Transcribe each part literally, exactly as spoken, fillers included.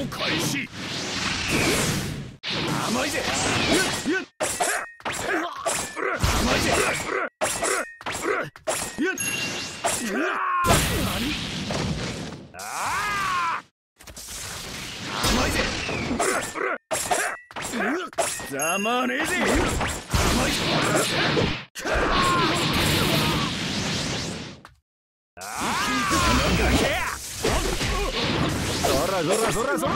開始。甘いぜ。甘いぜ。甘いぜ。ざまねえぜ。甘いぜ。そらそらそらそら。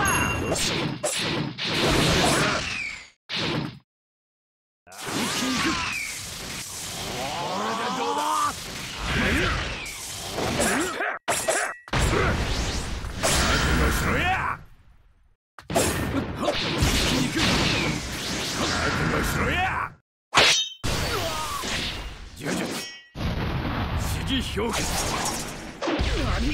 一気にいく。これでどうだ。覚悟しろや。一気にいく。覚悟しろや。呪術四季氷結。何。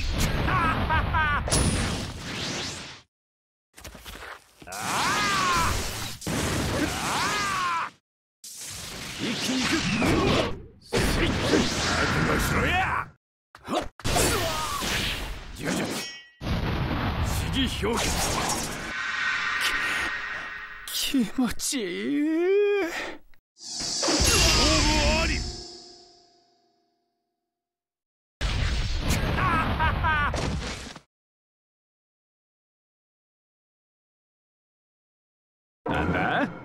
一気にいく。覚悟しろや。呪術四季氷結。気持ちいい。勝負あり。なんだ。